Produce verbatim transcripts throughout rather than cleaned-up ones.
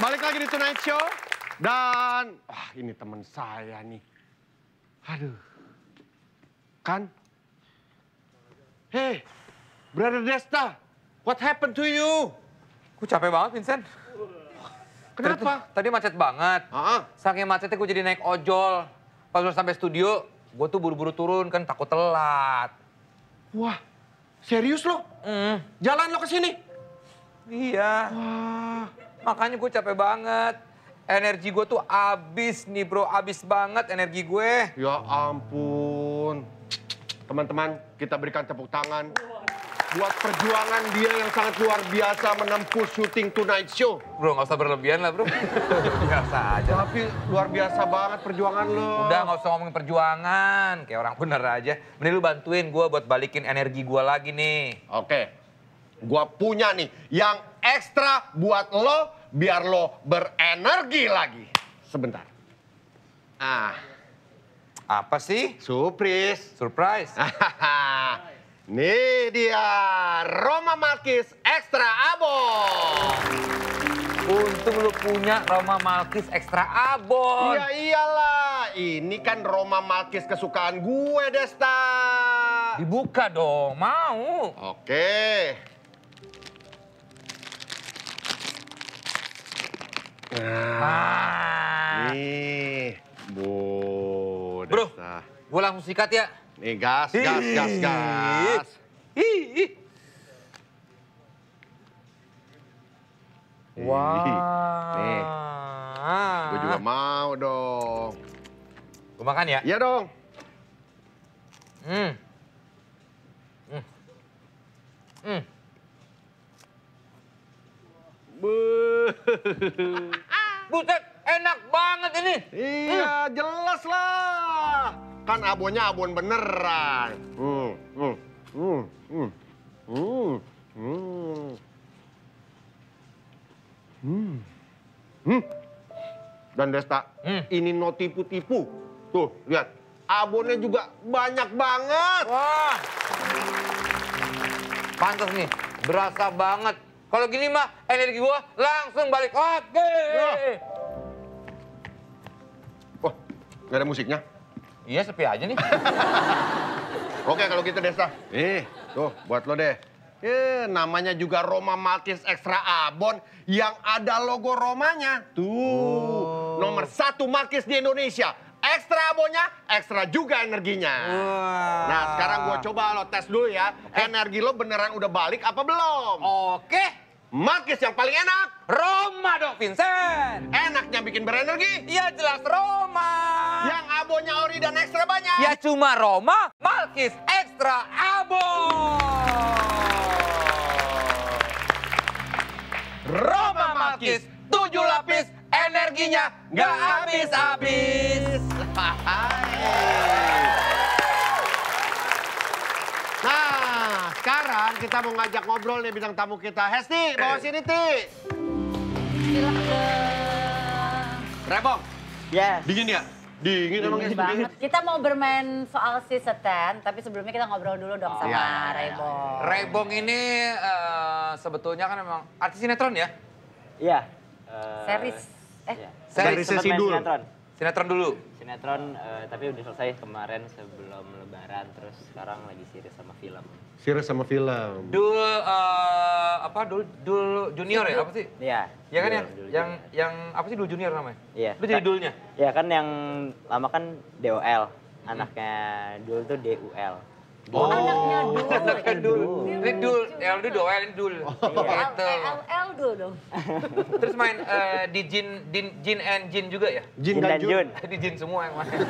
Balik lagi di Tonight Show. Dan, wah ini teman saya nih. Aduh. Kan? Hey, Brother Desta, what happened to you? Gue capek banget, Vincent. Kenapa? Tadi, tadi macet banget. Ah, Saking macetnya gue jadi naik ojol. Pas udah sampai studio, gue tuh buru-buru turun kan takut telat. wah, serius lo? Mm. Jalan lo ke sini? Iya. Wah, Makanya gue capek banget. Energi gue tuh abis nih bro, abis banget energi gue. ya ampun. Teman-teman, kita berikan tepuk tangan buat perjuangan dia yang sangat luar biasa menempuh syuting Tonight Show. Bro gak usah berlebihan lah bro. Biasa aja. Tapi luar biasa banget perjuangan lo. Udah gak usah ngomongin perjuangan, kayak orang bener aja. Mending lu bantuin gue buat balikin energi gue lagi nih. Oke, gua punya nih yang ekstra buat lo biar lo berenergi lagi. Sebentar. Ah, Apa sih? surprise. Surprise. Nih dia, Roma Malkis Extra Abon. Untung lu punya Roma Malkis Extra Abon. Iya iyalah, ini kan Roma Malkis kesukaan gue, Desta. Dibuka dong, mau. Oke. Nah, Ah. nih, Bu Bro, Desta. gue langsung sikat ya. Nih gas, gas, gas, gas. Ih, ih. Wah. Nih, gue juga mau dong. Gue makan ya? Iya dong. Hmm. Hmm. Hmm. Beuh. Buset, enak banget ini. Iya, jelas lah. Kan abonnya abon beneran. Hmm, hmm, hmm, hmm, hmm, hmm. Hmm. Hmm. Dan Desta, Hmm. ini no tipu-tipu. Tuh, lihat. Abonnya juga banyak banget. Wah. Pantas nih, berasa banget. Kalau gini mah energi gua langsung balik. Oke. Ya. Wah, nggak ada musiknya. Iya, sepi aja nih. Oke, kalau gitu Desta. Nih, tuh buat lo deh. Eh, namanya juga Roma Malkis Extra Abon yang ada logo Romanya. Tuh, Oh. nomor satu Malkis di Indonesia. Ekstra abonnya, ekstra juga energinya. Wah. Nah, sekarang gue coba lo tes dulu ya. Energi lo beneran udah balik apa belum? Oke. Malkis yang paling enak. Roma dong, Vincent. Enaknya bikin berenergi. Ya jelas Roma. Yang abonnya ori dan ekstra banyak. Ya cuma Roma Malkis Extra Abon. Roma Malkis tujuh lapis, energinya nggak habis-habis. Nah, sekarang kita mau ngajak ngobrol nih bintang tamu kita. Hesti, bawa sini, Ti. Silakan. Rebong, Yes. dingin ya? Dingin emang Dingin es banget. Kita mau bermain soal si Seten, tapi sebelumnya kita ngobrol dulu dong sama iya. Raybong. Raybong ini eh, sebetulnya kan memang artis sinetron ya? Iya. eh, Series. Eh, iya. Series Sempet main Sidul. Sinetron. Sinetron dulu. Sinetron, eh, tapi udah selesai kemarin sebelum lebaran. Terus sekarang lagi series sama film. Series sama film. Dul eh, apa Dul Dul Junior ya apa sih? Iya. Ya kan Dul, yang Dul yang Junior. yang apa sih Dul Junior namanya? Iya. Lu jadi Ka- Dulnya? Iya kan yang lama kan D O L. Anaknya Dul tuh D U L. oh, anaknya Dul. Anaknya Dul. Dul. Ini Dul, L itu Doel, ini Dul. Gitu. L L Dul dong. Terus main eh, di Jin, Din, Jin and Jin juga ya? Jin Jin dan dan Jun. Jun. Di Jin semua yang main.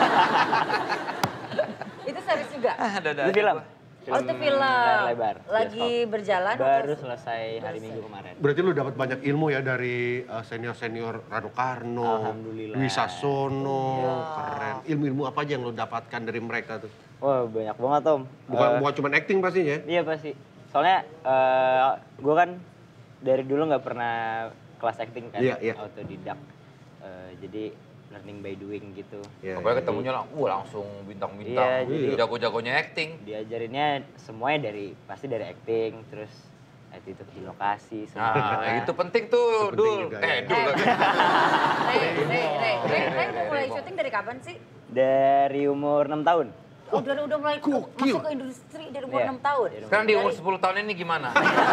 Itu series juga? Ah, ada ada. Itu film. Oh, itu film. layar lebar. Lagi berjalan Baru atau- selesai hari Minggu kemarin. Berarti lu dapat banyak ilmu ya dari uh, senior-senior Rano Karno, Alhamdulillah. Dwi Sasono, keren. Ilmu-ilmu apa aja yang lu dapatkan dari mereka tuh? Wah banyak banget Om. Bukan, Eh, bukan cuma acting pastinya. Iya pasti. Soalnya eh gue kan dari dulu nggak pernah kelas acting kan, Iya, iya. autodidak. Eh, jadi learning by doing gitu. Ya, Pokoknya ya. ketemunya lang wah, langsung bintang-bintang. Iya, jadi- Jago-jagonya acting. Diajarinnya semuanya dari pasti dari acting, terus attitude di lokasi Nah, semua. itu penting tuh, Itu penting Dul. juga, Eh, ya. Dul. Rey, Rey, Rey, Rey, Rey udah mulai Rey, syuting dari kapan sih? Dari umur enam tahun. Oh, udah udah mulai ke- masuk ke industri dari umur Iya, enam tahun. dari Sekarang di umur Dari- sepuluh tahun ini gimana?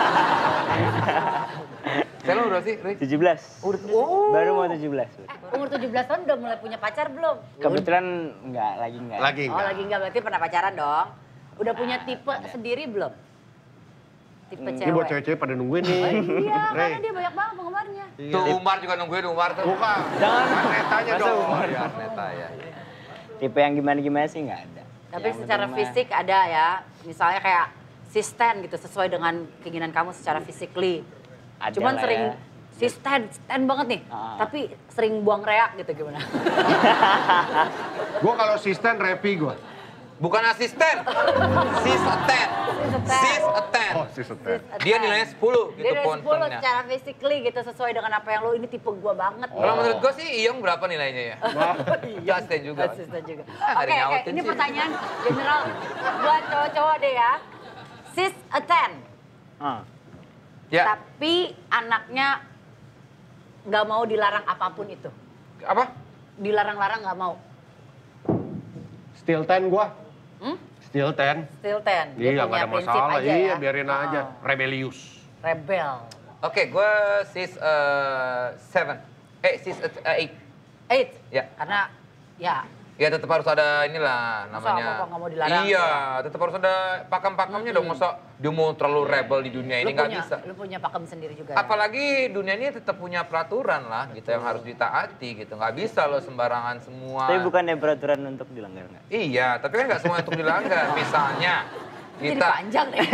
Sekarang udah sih, Rey? tujuh belas. Oh. Baru mau tujuh belas. Eh, umur tujuh belas tahun udah mulai punya pacar belum? Kebetulan enggak, lagi enggak. Lagi Oh, enggak? lagi enggak, berarti pernah pacaran dong. Udah punya Nah, tipe ada. sendiri belum? Tipe Ini cewek. buat cewek-cewek pada nungguin nih. Oh, iya, Rey. karena dia banyak banget penggemarnya. Iya. Tuh Umar juga nungguin Umar tuh. Bukan. Jangan. Netanya Masa dong. Umar? Ya, Neta ya. Tipe yang gimana-gimana sih enggak ada. Tapi Yang secara penting mah- fisik ada ya, misalnya kayak sistem gitu, sesuai dengan keinginan kamu secara physically. Ada Cuman lah sering ya. sistem, stand banget nih, Ah. tapi sering buang reak gitu gimana? Gue kalau asisten repi gue. Bukan asisten. Sis attend. Sis attend. Oh, asisten. Dia nilainya sepuluh gitu Dia dari sepuluh pontonnya. secara physically gitu, sesuai dengan apa yang lo, ini tipe gua banget. Kalau menurut gue sih Iyong berapa nilainya ya? Iya, asisten juga. Asisten juga. Ah, Oke, ada oke, nyautin ini sih. pertanyaan general buat cowok-cowok deh ya. Sis attend, Ah. Ya, tapi anaknya nggak mau dilarang apapun itu. apa? Dilarang-larang nggak mau. Still ten gue. Hmm? Still ten. Still ten. Dia Iya, punya nggak ada prinsip masalah. aja Iya, ya. biarin aja. Oh, Rebelius. Rebel. Oke, gue sis eh, seven. Eh, sis eh, eight. Eight. Ya. Karena ya Ya tetap harus ada inilah Masa namanya. apa-apa nggak mau dilarang, Iya, ya? tetap harus ada pakam-pakamnya dong. Masa dia mau terlalu rebel di dunia lu ini nggak punya, bisa. lu punya pakem sendiri juga. Ya? Apalagi dunia ini tetap punya peraturan lah gitu yang harus ditaati gitu. Nggak bisa lo sembarangan semua. Tapi bukannya peraturan untuk dilanggar enggak? Iya, tapi kan nggak semua untuk dilanggar. Misalnya Jadi kita panjang deh.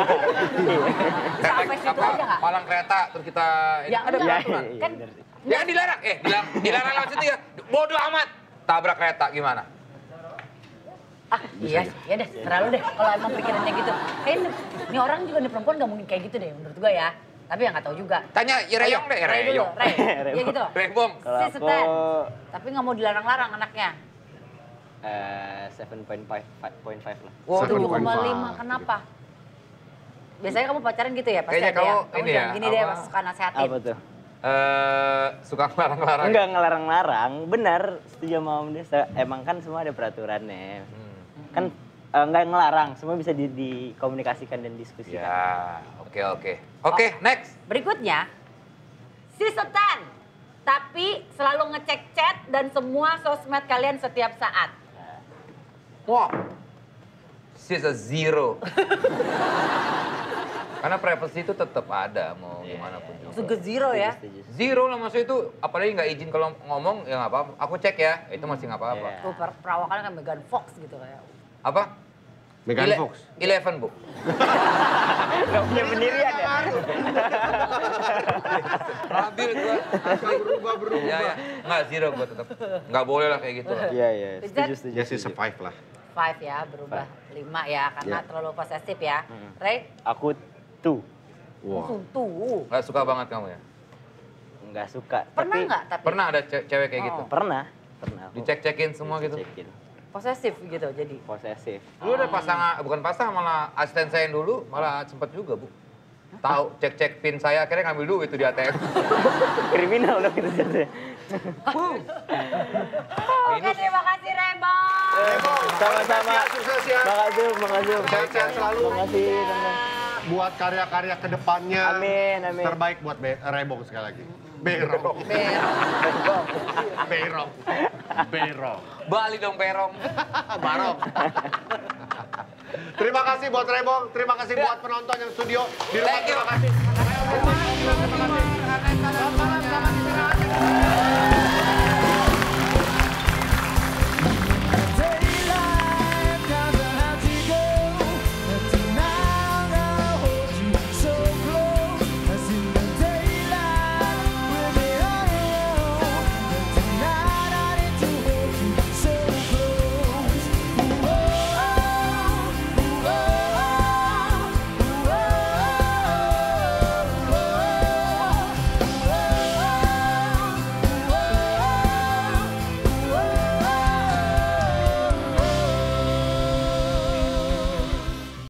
Bisa sampai situ apa, aja nggak? palang kereta terus kita ini Ya, ada enggak. peraturan. Iya, Kan bener sih. Jangan dilarang. Eh, dilarang, dilarang lewat situ ya. Bodoh amat. Tabrak kereta gimana? ah iya sih, ya deh, terlalu deh kalau emang pikirannya gitu. Kayaknya ini orang juga nih perempuan gak mungkin kayak gitu deh menurut gua ya. Tapi ya nggak tahu juga. Tanya ya Reyong deh, Ray dulu, Reyong. Ray. Iya gitu. Rebong. Kalau Si aku Setan. Tapi nggak mau dilarang-larang anaknya. eh tujuh koma lima lah. Wow, Seven tujuh point koma five. lima, kenapa? Biasanya kamu pacaran gitu ya? Pasti Kayaknya ada ya? kamu Kamu ini jangan ya, gini deh, apa? pas suka nasehatin. Apa tuh? Eh, suka ngelarang-larang. Enggak ngelarang-larang, benar setuju sama Om Desa. Emang kan semua ada peraturannya. Hmm. Kan eh, enggak ngelarang, semua bisa di- dikomunikasikan dan diskusikan. Ya, oke oke. Oke, next. Berikutnya, si Setan. Tapi selalu ngecek chat dan semua sosmed kalian setiap saat. Wow. She's a zero. Karena privacy itu tetap ada mau gimana pun juga. Itu zero ya. Setuju, setuju. Zero lah maksudnya itu, apalagi nggak izin kalau ngomong ya nggak apa-apa. Aku cek ya, itu masih nggak apa-apa. Iya. Tuh per- perawakannya kan Megan Fox gitu kayak. Apa? Megan Ele- Fox. Eleven bu. Enggak punya pendirian ya? Labil gua. Berubah, berubah. Iya ya, nggak zero gua tetap. Nggak boleh lah kayak gitu lah. Iya, iya, Is setuju, that- setuju. Ya sih setuju. survive lah. Five ya, berubah lima ya, karena Ya. terlalu posesif ya. Mm. Ray, Aku tuh Wah. langsung tuh. Nggak suka banget kamu ya? nggak suka. Pernah tapi nggak tapi? Pernah ada ce- cewek kayak gitu? Oh. Pernah, pernah. aku Dicek-cekin semua gitu? Cekin. Posesif gitu jadi. Posesif. Dulu ada pasangan, bukan pasangan malah asisten saya yang dulu malah sempet juga bu. Tahu cek-cek pin saya akhirnya ngambil duit itu di A T M. Kriminal dong itu jatuhnya. Oke, terima kasih Rebo. Sama-sama. Sukses ya. Makasih, makasih. Sehat-sehat selalu. Makasih, teman. Buat karya-karya ke depannya. Amin, amin. Terbaik buat Be- Rebong sekali lagi. Berong. Berong. Berong. Berong. Bali dong perong. Barong. Terima kasih buat Rebong, terima kasih buat penonton yang studio di rumah. Thank you. Terima kasih. Terima kasih.